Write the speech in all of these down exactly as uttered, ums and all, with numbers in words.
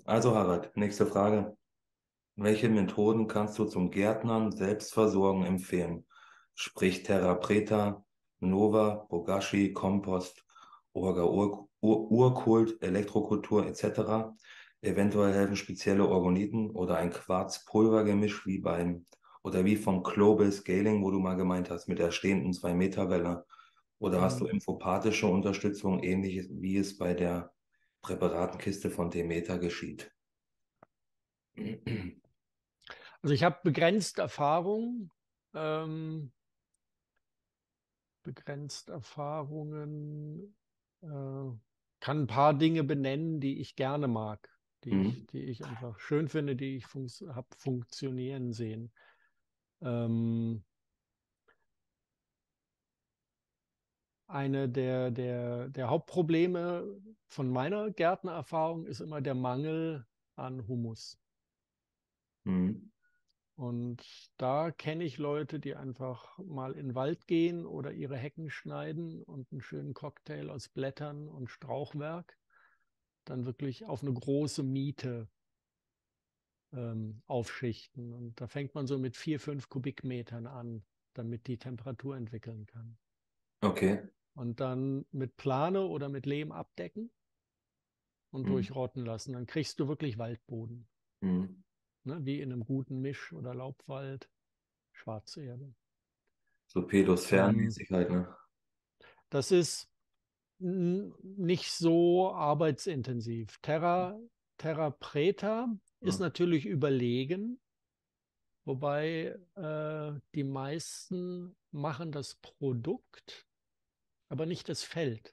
Also Harald, nächste Frage. Welche Methoden kannst du zum Gärtnern, Selbstversorgen empfehlen? Sprich Terra Preta, Nova, Bogashi, Kompost, Orga Ur Ur Urkult, Elektrokultur et cetera. Eventuell helfen spezielle Orgoniten oder ein Quarz-Pulver-Gemisch wie beim oder wie vom Global Scaling, wo du mal gemeint hast, mit der stehenden zwei Meter Welle. Oder hast du Mhm. infopathische Unterstützung, ähnlich wie es bei der Präparatenkiste von Demeter geschieht? Also ich habe begrenzt Erfahrung, ähm, begrenzt Erfahrungen, äh, kann ein paar Dinge benennen, die ich gerne mag, die ich, Mhm. die ich einfach schön finde, die ich funks habe funktionieren sehen. Ähm, eine der, der, der Hauptprobleme von meiner Gärtnererfahrung ist immer der Mangel an Humus. Mhm. Und da kenne ich Leute, die einfach mal in den Wald gehen oder ihre Hecken schneiden und einen schönen Cocktail aus Blättern und Strauchwerk dann wirklich auf eine große Miete ähm, aufschichten. Und da fängt man so mit vier, fünf Kubikmetern an, damit die Temperatur entwickeln kann. Okay. Und dann mit Plane oder mit Lehm abdecken und Mhm. durchrotten lassen. Dann kriegst du wirklich Waldboden, Mhm. ne? Wie in einem guten Misch- oder Laubwald, Schwarzerde. So Ähm, Pedosphärenmäßig halt, ne? das ist n- nicht so arbeitsintensiv. Terra, Terra Preta ist Ja. natürlich überlegen, wobei äh, die meisten machen das Produkt, aber nicht das Feld.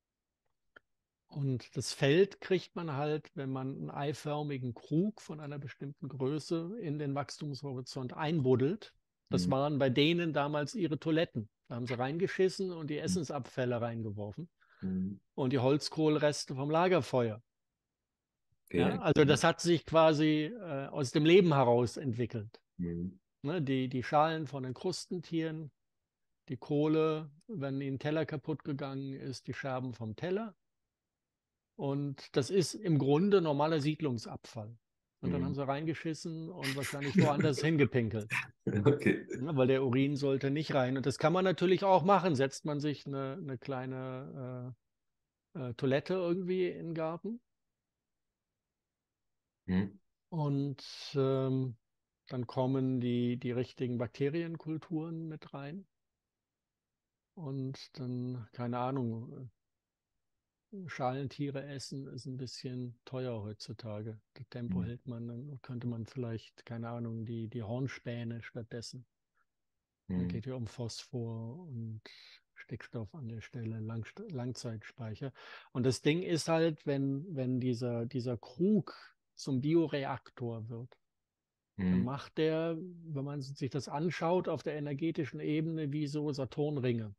Und das Feld kriegt man halt, wenn man einen eiförmigen Krug von einer bestimmten Größe in den Wachstumshorizont einbuddelt. Das Mhm. waren bei denen damals ihre Toiletten. Da haben sie reingeschissen und die Essensabfälle reingeworfen Mhm. und die Holzkohlreste vom Lagerfeuer. Okay. Ja, also das hat sich quasi äh, aus dem Leben heraus entwickelt. Mhm. Ne, die, die Schalen von den Krustentieren, die Kohle, wenn ihnen Teller kaputt gegangen ist, die Scherben vom Teller. Und das ist im Grunde normaler Siedlungsabfall. Und dann haben Mhm. sie reingeschissen und wahrscheinlich woanders hingepinkelt. Okay. Ne, weil der Urin sollte nicht rein. Und das kann man natürlich auch machen. Setzt man sich eine, eine kleine äh, äh, Toilette irgendwie in den Garten. Mhm. Und ähm, dann kommen die, die richtigen Bakterienkulturen mit rein. Und dann, keine Ahnung, Schalentiere essen ist ein bisschen teuer heutzutage. Das Tempo Mhm. hält man, dann könnte man vielleicht, keine Ahnung, die, die Hornspäne stattdessen. Da Mhm. geht ja um Phosphor und Stickstoff an der Stelle, Lang, Langzeitspeicher. Und das Ding ist halt, wenn, wenn dieser, dieser Krug zum Bioreaktor wird, dann Mhm. macht der, wenn man sich das anschaut, auf der energetischen Ebene wie so Saturnringe.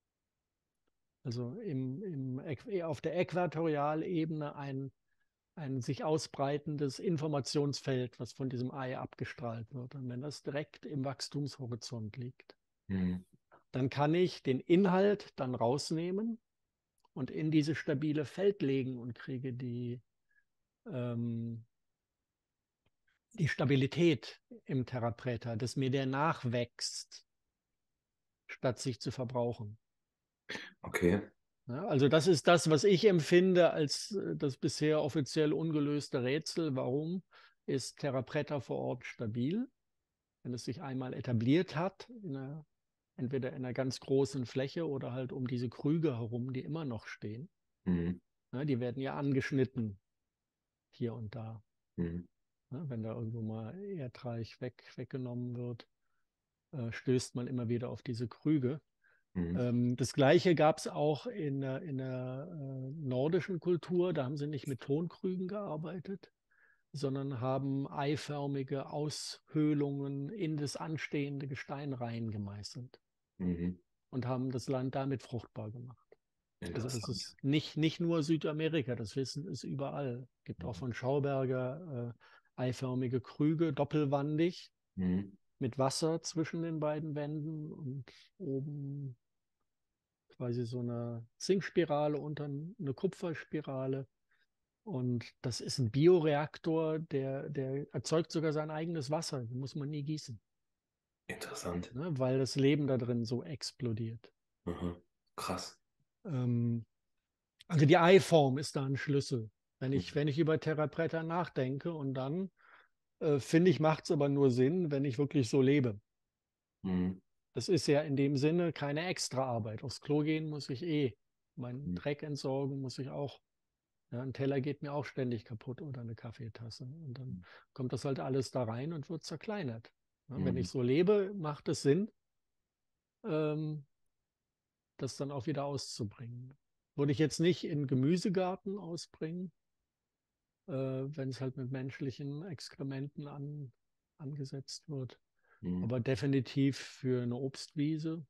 Also im, im, auf der Äquatorialebene ein, ein sich ausbreitendes Informationsfeld, was von diesem Ei abgestrahlt wird. Und wenn das direkt im Wachstumshorizont liegt, Mhm. dann kann ich den Inhalt dann rausnehmen und in dieses stabile Feld legen und kriege die, ähm, die Stabilität im Terra Preta, dass mir der nachwächst, statt sich zu verbrauchen. Okay. Ja, also das ist das, was ich empfinde als äh, das bisher offiziell ungelöste Rätsel. Warum ist Terra Preta vor Ort stabil, wenn es sich einmal etabliert hat, in einer, entweder in einer ganz großen Fläche oder halt um diese Krüge herum, die immer noch stehen. Mhm. Ja, die werden ja angeschnitten hier und da. Mhm. Ja, wenn da irgendwo mal Erdreich weg, weggenommen wird, äh, stößt man immer wieder auf diese Krüge. Mhm. Ähm, das Gleiche gab es auch in, der- in der äh, nordischen Kultur. Da haben sie nicht mit Tonkrügen gearbeitet, sondern haben eiförmige Aushöhlungen in das anstehende Gestein reingemeißelt Mhm. und haben das Land damit fruchtbar gemacht. Also das Interessant. ist nicht, nicht nur Südamerika, das Wissen ist überall. Es gibt auch Mhm. von Schauberger äh, eiförmige Krüge, doppelwandig, Mhm. mit Wasser zwischen den beiden Wänden und oben quasi so eine Zinkspirale und dann eine Kupferspirale. Und das ist ein Bioreaktor, der, der erzeugt sogar sein eigenes Wasser. Den muss man nie gießen, Interessant. ne? Weil das Leben da drin so explodiert. Mhm. Krass. Ähm, also die Eiform ist da ein Schlüssel. Wenn Mhm. ich, wenn ich über Terra Preta nachdenke und dann äh, finde ich, macht es aber nur Sinn, wenn ich wirklich so lebe. Mhm. Das ist ja in dem Sinne keine Extraarbeit. Aufs Klo gehen muss ich eh. Meinen Dreck entsorgen muss ich auch. Ja, ein Teller geht mir auch ständig kaputt oder eine Kaffeetasse. Und dann kommt das halt alles da rein und wird zerkleinert. Ja, wenn ich Mhm. so lebe, macht es Sinn, ähm, das dann auch wieder auszubringen. Würde ich jetzt nicht in Gemüsegarten ausbringen, äh, wenn es halt mit menschlichen Exkrementen an, angesetzt wird. Mhm. Aber definitiv für eine Obstwiese.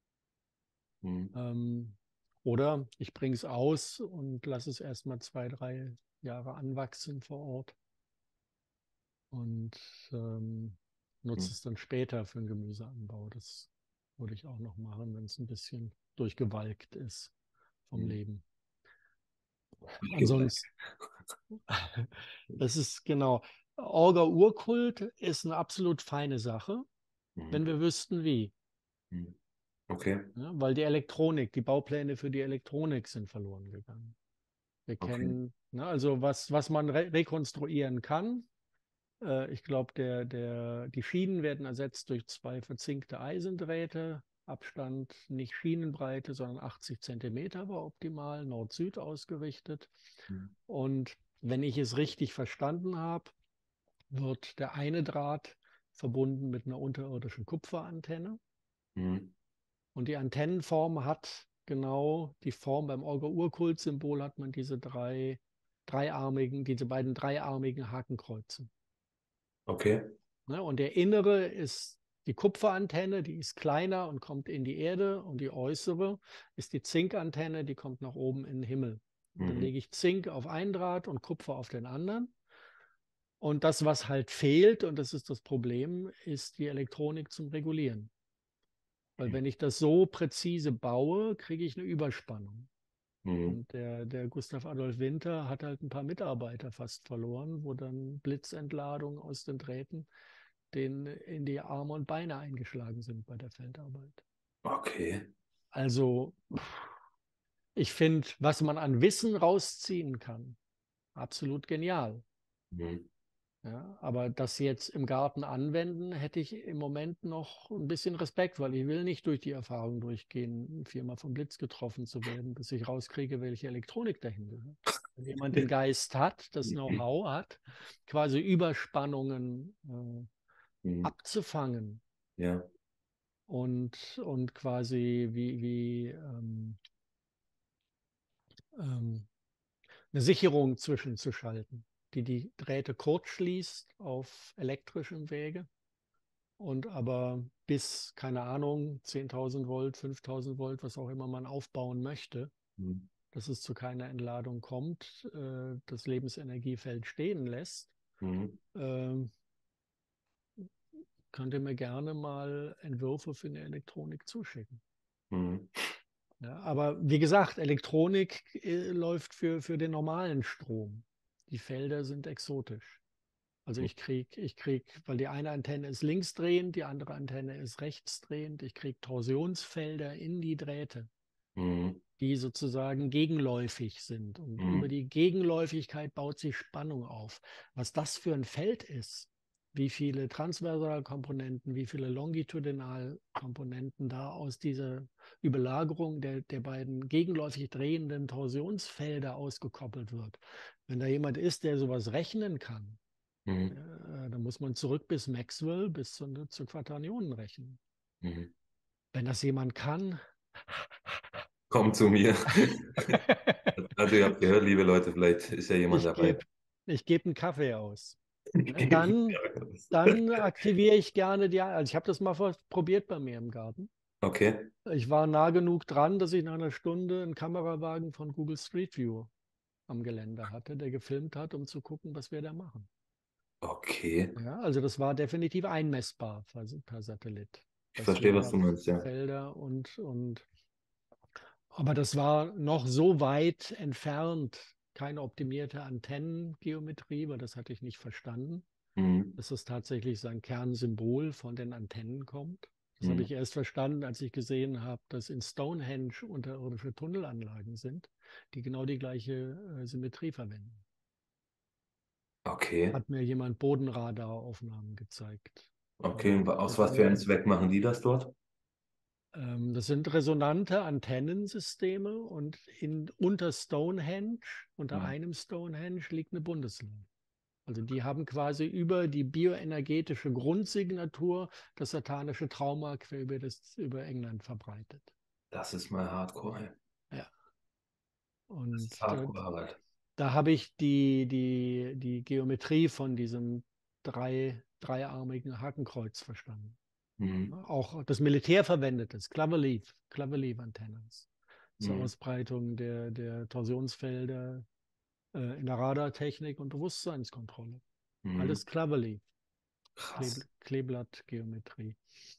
Mhm. Ähm, oder ich bringe es aus und lasse es erstmal zwei, drei Jahre anwachsen vor Ort und ähm, nutze Mhm. es dann später für den Gemüseanbau. Das würde ich auch noch machen, wenn es ein bisschen durchgewalkt ist vom Mhm. Leben. Gewalt. Ansonsten, das ist genau. Orga-Urkult ist eine absolut feine Sache, Mhm. wenn wir wüssten, wie. Mhm. Okay. Ja, weil die Elektronik, die Baupläne für die Elektronik sind verloren gegangen. Wir Okay. kennen, ne, also was, was man re rekonstruieren kann. Äh, ich glaube, der, der, die Schienen werden ersetzt durch zwei verzinkte Eisendrähte. Abstand nicht Schienenbreite, sondern achtzig Zentimeter war optimal, Nord-Süd ausgerichtet. Mhm. Und wenn ich es richtig verstanden habe, wird der eine Draht verbunden mit einer unterirdischen Kupferantenne. Mhm. Und die Antennenform hat genau die Form, beim Orga-Urkult-Symbol hat man diese drei dreiarmigen, diese beiden dreiarmigen Hakenkreuze. Okay. Ne? Und der innere ist die Kupferantenne, die ist kleiner und kommt in die Erde. Und die äußere ist die Zinkantenne, die kommt nach oben in den Himmel. Und dann Mhm. lege ich Zink auf einen Draht und Kupfer auf den anderen. Und das, was halt fehlt, und das ist das Problem, ist die Elektronik zum Regulieren. Weil wenn ich das so präzise baue, kriege ich eine Überspannung. Mhm. Und der, der Gustav Adolf Winter hat halt ein paar Mitarbeiter fast verloren, wo dann Blitzentladungen aus den Drähten denen in die Arme und Beine eingeschlagen sind bei der Feldarbeit. Okay. Also ich finde, was man an Wissen rausziehen kann, absolut genial. Mhm. Ja, aber das jetzt im Garten anwenden, hätte ich im Moment noch ein bisschen Respekt, weil ich will nicht durch die Erfahrung durchgehen, viermal vom Blitz getroffen zu werden, bis ich rauskriege, welche Elektronik dahin gehört. Wenn jemand den Geist hat, das Mhm. Know-how hat, quasi Überspannungen äh, Mhm. abzufangen Ja. und, und quasi wie, wie ähm, ähm, eine Sicherung zwischenzuschalten, die die Drähte kurzschließt auf elektrischem Wege und aber bis, keine Ahnung, zehntausend Volt, fünftausend Volt, was auch immer man aufbauen möchte, Mhm. dass es zu keiner Entladung kommt, äh, das Lebensenergiefeld stehen lässt. Mhm. Ähm, könnt ihr mir gerne mal Entwürfe für eine Elektronik zuschicken. Mhm. Ja, aber wie gesagt, Elektronik äh, läuft für, für den normalen Strom. Die Felder sind exotisch. Also ich kriege, ich krieg, weil die eine Antenne ist linksdrehend, die andere Antenne ist rechtsdrehend, ich kriege Torsionsfelder in die Drähte, Mhm. die sozusagen gegenläufig sind. Und über Mhm. die Gegenläufigkeit baut sich Spannung auf. Was das für ein Feld ist, wie viele Transversalkomponenten, wie viele Longitudinalkomponenten da aus dieser Überlagerung der, der beiden gegenläufig drehenden Torsionsfelder ausgekoppelt wird. Wenn da jemand ist, der sowas rechnen kann, Mhm. äh, dann muss man zurück bis Maxwell, bis zu, zu Quaternionen rechnen. Mhm. Wenn das jemand kann, Kommt zu mir. Also ihr habt gehört, liebe Leute, vielleicht ist ja jemand ich dabei. gebe ich geb einen Kaffee aus. Ich Ja, gebe- dann, dann aktiviere ich gerne die, also ich habe das mal vor- probiert bei mir im Garten. Okay. Ich war nah genug dran, dass ich nach einer Stunde einen Kamerawagen von Google Street View am Gelände hatte, der gefilmt hat, um zu gucken, was wir da machen. Okay. Ja, also das war definitiv einmessbar per, per Satellit, Ich dass wir verstehe, was da du meinst, ja. Felder und, und aber das war noch so weit entfernt, keine optimierte Antennengeometrie, weil das hatte ich nicht verstanden, Mhm. dass das tatsächlich sein Kernsymbol von den Antennen kommt. Das habe Mhm. ich erst verstanden, als ich gesehen habe, dass in Stonehenge unterirdische Tunnelanlagen sind, die genau die gleiche äh, Symmetrie verwenden. Okay. Hat mir jemand Bodenradaraufnahmen gezeigt. Okay. Und Und aus mit was für einem einem, Zweck machen die das dort? ähm, das sind resonante Antennensysteme und in, unter Stonehenge, unter Mhm. einem Stonehenge liegt eine Bundeswehr. Also die haben quasi über die bioenergetische Grundsignatur das satanische Trauma quer über, das, über England verbreitet. Das ist mal Hardcore, ey. Ja. Das Und ist da, Hardcore-Arbeit. da habe ich die, die, die Geometrie von diesem drei, dreiarmigen Hakenkreuz verstanden. Mhm. Auch das Militär verwendet es, Cloverleaf, Cloverleaf-Antennas zur Mhm. Ausbreitung der, der Torsionsfelder äh, in der Radartechnik und Bewusstseinskontrolle. Mhm. Alles Cloverleaf, Kleb Krass. Kleeblattgeometrie.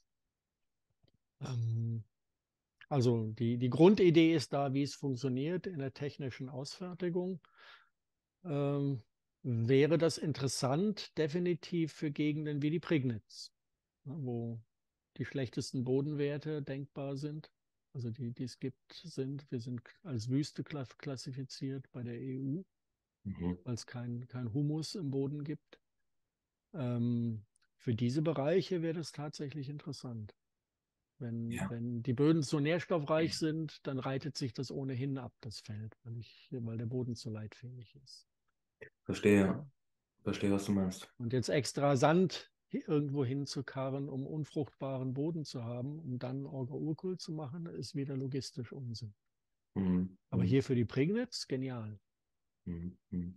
Ähm, also die, die Grundidee ist da, wie es funktioniert in der technischen Ausfertigung. Ähm, wäre das interessant, definitiv für Gegenden wie die Prignitz, ne, wo die schlechtesten Bodenwerte denkbar sind, also die, die es gibt, sind. Wir sind als Wüste klassifiziert bei der E U, Mhm. weil es kein, kein Humus im Boden gibt. Ähm, für diese Bereiche wäre das tatsächlich interessant. Wenn, Ja, wenn die Böden so nährstoffreich sind, dann reitet sich das ohnehin ab, das Feld, weil, ich, weil der Boden so leitfähig ist. verstehe. Ja. Verstehe, was du meinst. Und jetzt extra Sand irgendwo hinzukarren, um unfruchtbaren Boden zu haben, um dann Orga-Urkult zu machen, ist wieder logistisch Unsinn. Mhm. Aber Mhm. hier für die Prignitz, genial. Mhm. Mhm.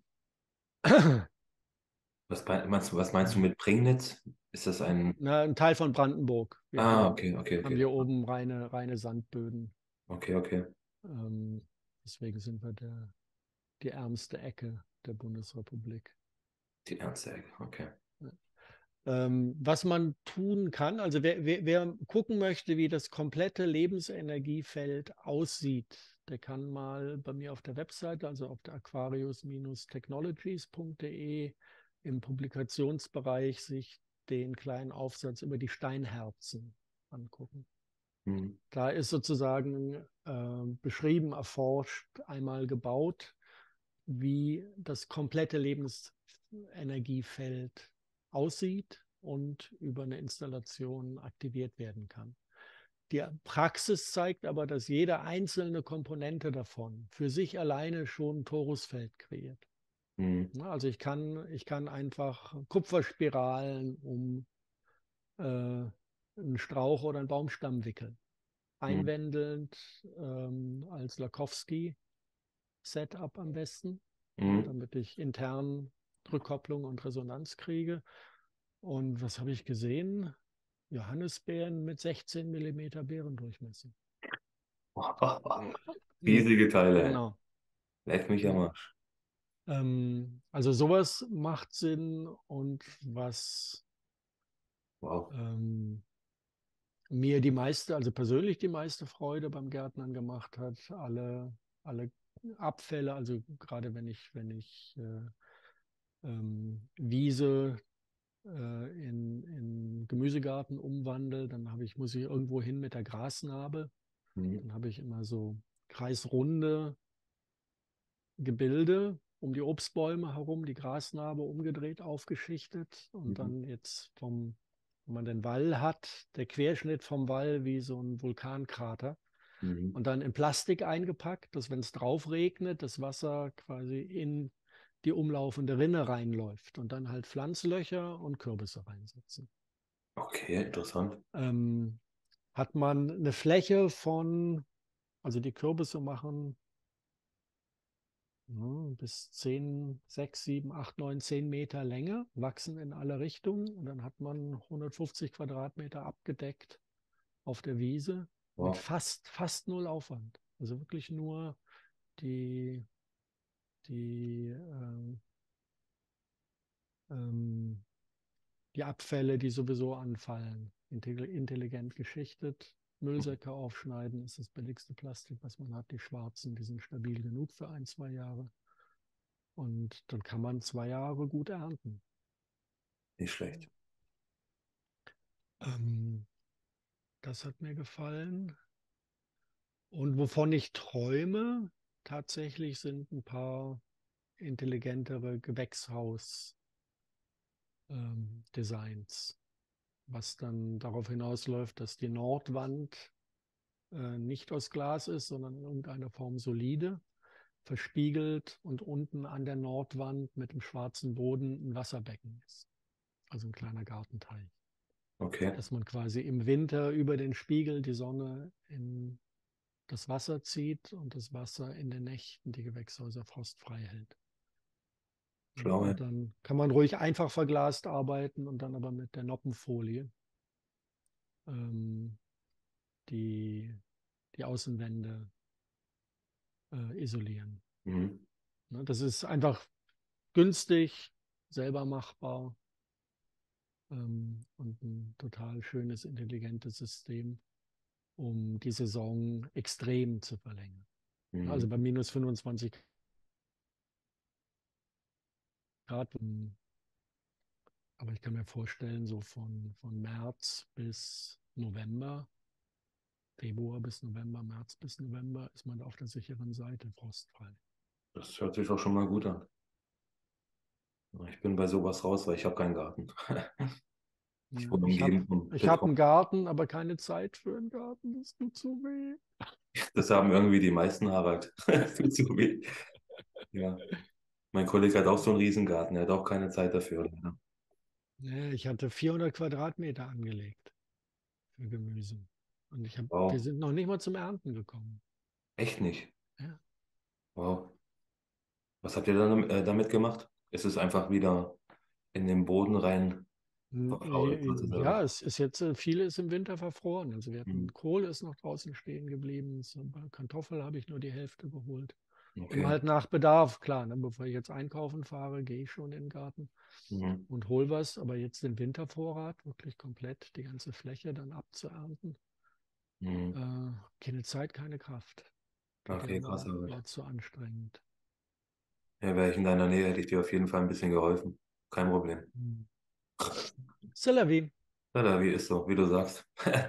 Was bei- meinst du, was meinst du mit Prignitz? Ist das ein... Na, ein Teil von Brandenburg. Wir Ah, haben, okay, okay, haben okay. hier oben reine, reine Sandböden. Okay, okay. Ähm, deswegen sind wir der, die ärmste Ecke der Bundesrepublik. Die Ernstecke, okay. Ähm, was man tun kann, also wer, wer, wer gucken möchte, wie das komplette Lebensenergiefeld aussieht, der kann mal bei mir auf der Webseite, also auf der aquarius punkt de im Publikationsbereich sich den kleinen Aufsatz über die Steinherzen angucken. Mhm. Da ist sozusagen äh, beschrieben, erforscht, einmal gebaut, wie das komplette Lebensenergiefeld aussieht und über eine Installation aktiviert werden kann. Die Praxis zeigt aber, dass jede einzelne Komponente davon für sich alleine schon ein Torusfeld kreiert. Mhm. Also ich kann, ich kann einfach Kupferspiralen um äh, einen Strauch oder einen Baumstamm wickeln. Mhm. Einwendelnd ähm, als Lakowski-Setup am besten, ja, Mhm. damit ich intern Rückkopplung und Resonanz kriege. Und was habe ich gesehen? Johannisbeeren mit sechzehn Millimeter Beerendurchmesser. Hm, Riesige Teile. genau. Leck mich am Ja. Arsch. Ähm, also sowas macht Sinn und was Wow. ähm, mir die meiste, also persönlich die meiste Freude beim Gärtnern gemacht hat, alle, alle Abfälle, also gerade wenn ich, wenn ich äh, ähm, Wiese äh, in, in Gemüsegarten umwandle, dann habe ich, muss ich irgendwo hin mit der Grasnarbe. Mhm. Dann habe ich immer so kreisrunde Gebilde um die Obstbäume herum, die Grasnarbe umgedreht, aufgeschichtet und Mhm. dann jetzt vom, wenn man den Wall hat, der Querschnitt vom Wall wie so ein Vulkankrater Mhm. und dann in Plastik eingepackt, dass wenn es drauf regnet, das Wasser quasi in die umlaufende Rinne reinläuft und dann halt Pflanzlöcher und Kürbisse reinsetzen. Okay, interessant. Ähm, hat man eine Fläche von, also die Kürbisse machen ja, bis zehn, sechs, sieben, acht, neun, zehn Meter Länge, wachsen in alle Richtungen und dann hat man hundertfünfzig Quadratmeter abgedeckt auf der Wiese mit Wow. fast, fast null Aufwand. Also wirklich nur die, die, ähm, ähm, die Abfälle, die sowieso anfallen, intelligent geschichtet. Müllsäcke aufschneiden ist das billigste Plastik, was man hat. Die schwarzen, die sind stabil genug für ein, zwei Jahre. Und dann kann man zwei Jahre gut ernten. Nicht schlecht. Ähm, das hat mir gefallen. Und wovon ich träume, tatsächlich sind ein paar intelligentere Gewächshaus-Designs, was dann darauf hinausläuft, dass die Nordwand äh, nicht aus Glas ist, sondern in irgendeiner Form solide, verspiegelt und unten an der Nordwand mit dem schwarzen Boden ein Wasserbecken ist. Also ein kleiner Gartenteich. Okay. Dass man quasi im Winter über den Spiegel die Sonne in das Wasser zieht und das Wasser in den Nächten die Gewächshäuser frostfrei hält. Schlau, ja. Und dann kann man ruhig einfach verglast arbeiten und dann aber mit der Noppenfolie ähm, die, die Außenwände äh, isolieren. Mhm. Ne, das ist einfach günstig, selber machbar ähm, und ein total schönes, intelligentes System, um die Saison extrem zu verlängern. Also Mhm. bei minus fünfundzwanzig Grad. Aber ich kann mir vorstellen, so von, von März bis November, Februar bis November, März bis November, ist man da auf der sicheren Seite frostfrei. Das hört sich doch schon mal gut an. Ich bin bei sowas raus, weil ich habe keinen Garten. Ich Ja, wohne ich habe umgeben von ich hab Beton. einen Garten, aber keine Zeit für einen Garten. Das tut so weh. Das haben irgendwie die meisten, Harald. Tut so weh. Ja. Mein Kollege hat auch so einen Riesengarten. Er hat auch keine Zeit dafür. Leider. Ja, ich hatte vierhundert Quadratmeter angelegt für Gemüse. Und ich hab, wir Wow. sind noch nicht mal zum Ernten gekommen. Echt nicht. Ja. Wow. Was habt ihr dann äh, damit gemacht? Ist es einfach wieder in den Boden rein Hm, verfault äh, Ja, sozusagen? es ist jetzt, äh, vieles im Winter verfroren. Also wir Hm. hatten Kohle ist noch draußen stehen geblieben. So, bei Kartoffel habe ich nur die Hälfte geholt. Immer Okay. halt nach Bedarf, klar. Ne? Bevor ich jetzt einkaufen fahre, gehe ich schon in den Garten Mhm. und hol was. Aber jetzt den Wintervorrat, wirklich komplett die ganze Fläche dann abzuernten. Mhm. Äh, keine Zeit, keine Kraft. Geht ja Okay, krass, war, Harald. war zu anstrengend. Ja, wäre ich in deiner Nähe, hätte ich dir auf jeden Fall ein bisschen geholfen. Kein Problem. Hm. C'est la vie. Ja, da, wie ist so, wie du sagst.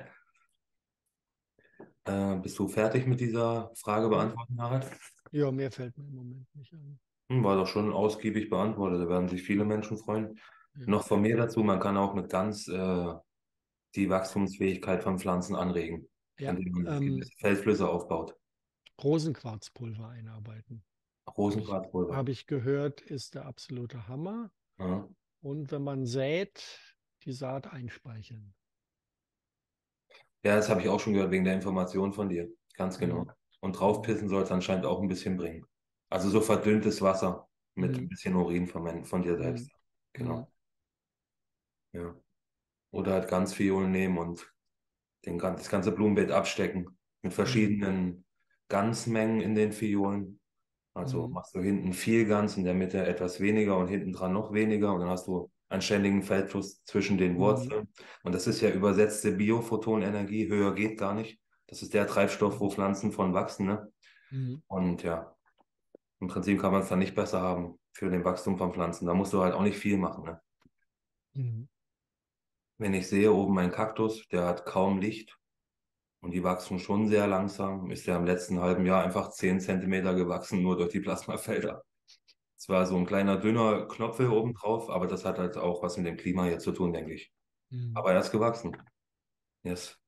Äh, bist du fertig mit dieser Frage Hm. beantworten, Harald? Ja, mehr fällt mir im Moment nicht ein. Hm, war doch schon ausgiebig beantwortet. Da werden sich viele Menschen freuen. Ja, Noch von mir dazu, man kann auch mit Gans äh, die Wachstumsfähigkeit von Pflanzen anregen, ja indem man ähm, gewisse Feldflüsse aufbaut. Rosenquarzpulver einarbeiten. Habe ich, Rosenquarzpulver. hab ich gehört, ist der absolute Hammer. Ja. Und wenn man sät, die Saat einspeicheln. Ja, das habe ich auch schon gehört wegen der Information von dir. Ganz genau. Mhm. Und Mhm. draufpissen soll es anscheinend auch ein bisschen bringen. Also so verdünntes Wasser mit ein Mhm. bisschen Urin von, mein- von dir Mhm. selbst. Mhm. Genau. Ja. Oder halt Gansviolen nehmen und den, gan- das ganze Blumenbeet abstecken mit Mhm. verschiedenen Gansmengen in den Violen. Also Mhm. machst du hinten viel Gans, in der Mitte etwas weniger und hinten dran noch weniger und dann hast du einen ständigen Feldfluss zwischen den Mhm. Wurzeln. Und das ist ja übersetzte Biophotonenergie, höher geht gar nicht. Das ist der Treibstoff, wo Pflanzen von wachsen, ne? Mhm. Und ja, im Prinzip kann man es dann nicht besser haben für den Wachstum von Pflanzen. Da musst du halt auch nicht viel machen, ne? Mhm. Wenn ich sehe, oben ein Kaktus, der hat kaum Licht und die wachsen schon sehr langsam, ist der im letzten halben Jahr einfach zehn Zentimeter gewachsen, nur durch die Plasmafelder. Es war so ein kleiner, dünner Knopfel oben Mhm. drauf, aber das hat halt auch was mit dem Klima hier zu tun, denke ich. Mhm. Aber er ist gewachsen. Yes.